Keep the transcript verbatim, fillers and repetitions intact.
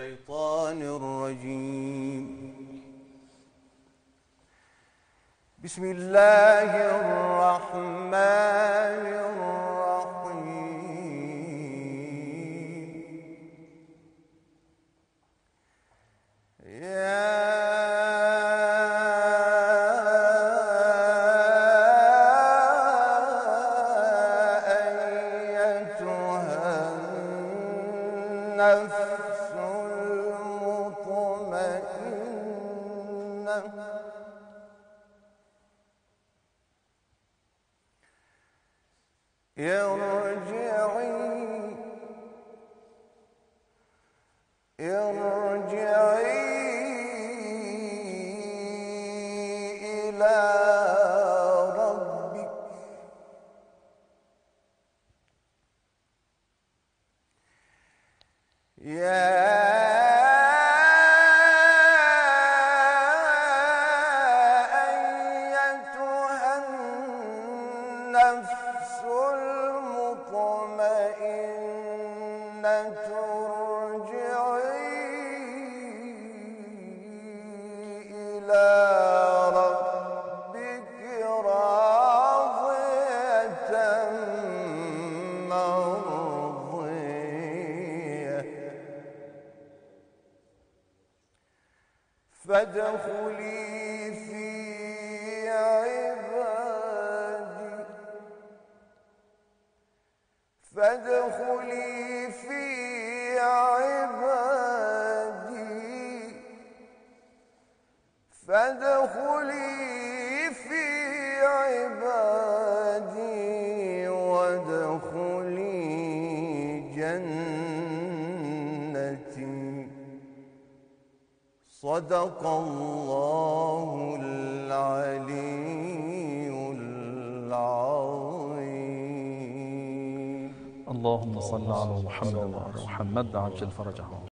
الشيطان الرجيم. بسم الله الرحمن الرحيم. يا النفس المطمئنة ارجعي ارجعي إلى ربك يا أيتها النفس المطمئنة ارجعي إلى ربك راضية مرضية فادخلي في عبادي فادخلي في عبادي فادخلي في عبادي وادخلي جنتي. صدق الله العلي العظيم. اللهم صل على محمد وعلى محمد عجل فرجهم.